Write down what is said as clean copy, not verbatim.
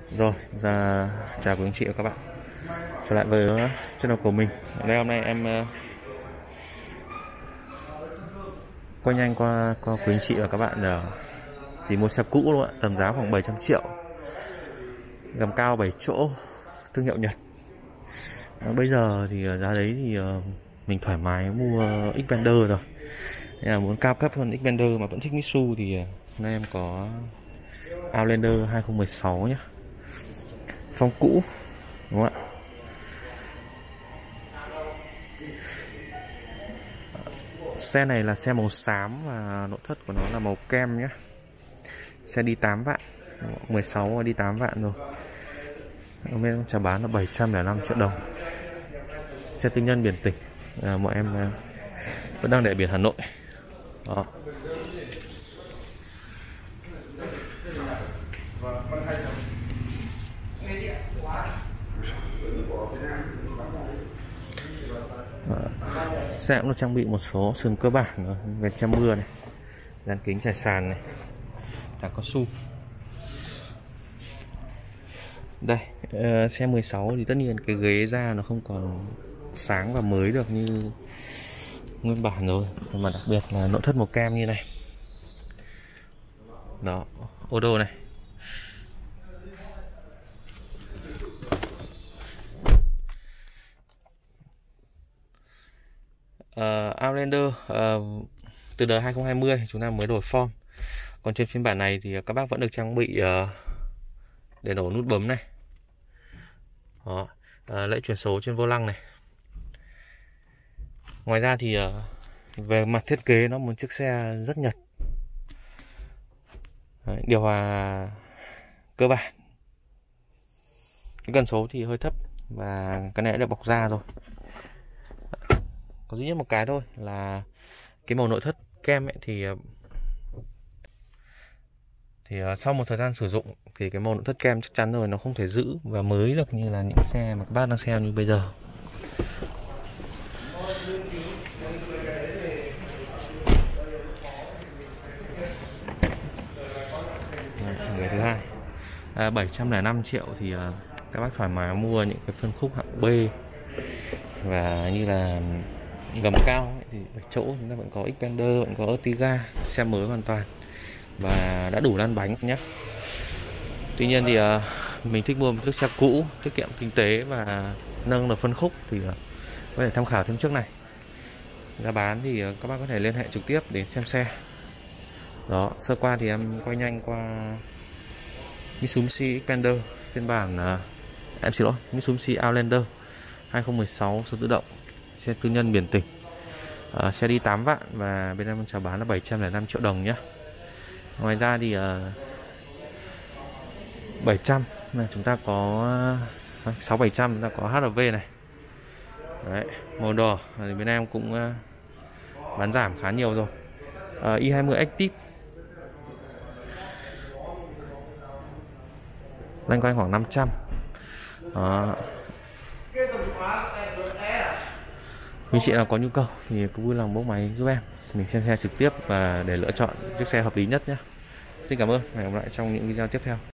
Rồi, chào quý anh chị và các bạn. Trở lại với channel của mình. Đây hôm nay em quay nhanh qua quý anh chị và các bạn tìm mua xe cũ luôn ạ, tầm giá khoảng 700 triệu. Gầm cao 7 chỗ, thương hiệu Nhật. Bây giờ thì giá đấy thì mình thoải mái mua Xpander rồi. Nên là muốn cao cấp hơn Xpander mà vẫn thích Mitsu thì hôm nay em có Outlander 2016 nhé. Phong cũ, đúng không ạ? Xe này là xe màu xám và nội thất của nó là màu kem nhé. Xe đi 8 vạn, 16 đi 8 vạn rồi. Bên chào bán là 705 triệu đồng. Xe tư nhân biển tỉnh. Mọi em vẫn đang để biển Hà Nội. Đó. Xe cũng được trang bị một số sườn cơ bản rồi, vẹt che mưa này, dàn kính trải sàn này, đá cao su. Đây, xe 16 thì tất nhiên cái ghế da nó không còn sáng và mới được như nguyên bản rồi, mà đặc biệt là nội thất màu kem như này. Đó, ô tô này. Outlander từ đời 2020 chúng ta mới đổi form. Còn trên phiên bản này thì các bác vẫn được trang bị để nổ nút bấm này. Đó, lẫy chuyển số trên vô lăng này. Ngoài ra thì về mặt thiết kế nó một chiếc xe rất Nhật. Đấy, điều hòa cơ bản. Cái cần số thì hơi thấp và cái này đã được bọc da rồi. Có duy nhất một cái thôi là cái màu nội thất kem ấy thì sau một thời gian sử dụng thì cái màu nội thất kem chắc chắn rồi nó không thể giữ và mới được như là những xe mà các bác đang xem như bây giờ. Người thứ hai 705 triệu thì các bác thoải mái mua những cái phân khúc hạng B và như là gầm cao ấy, thì 7 chỗ chúng ta vẫn có Xpander, vẫn có Ertiga, xe mới hoàn toàn và đã đủ lăn bánh nhé. Tuy nhiên thì mình thích mua một chiếc xe cũ, tiết kiệm kinh tế và nâng được phân khúc thì có thể tham khảo thêm chiếc này. Giá bán thì các bác có thể liên hệ trực tiếp đến xem xe. Đó, sơ qua thì em quay nhanh qua Mitsubishi Xpander phiên bản em xin lỗi, Mitsubishi Outlander 2016 số tự động, xe tư nhân biển tỉnh. Xe đi 8 vạn và bên em chào bán là 705 triệu đồng nhé. Ngoài ra thì 700 là chúng ta có 6-700 chúng ta có HRV này. Đấy, màu đỏ thì bên em cũng bán giảm khá nhiều rồi. i20 Active loanh quanh khoảng 500. Quý chị nào có nhu cầu thì cứ vui lòng bốc máy giúp em, mình xem xe trực tiếp và để lựa chọn chiếc xe hợp lý nhất nhé. Xin cảm ơn, hẹn gặp lại trong những video tiếp theo.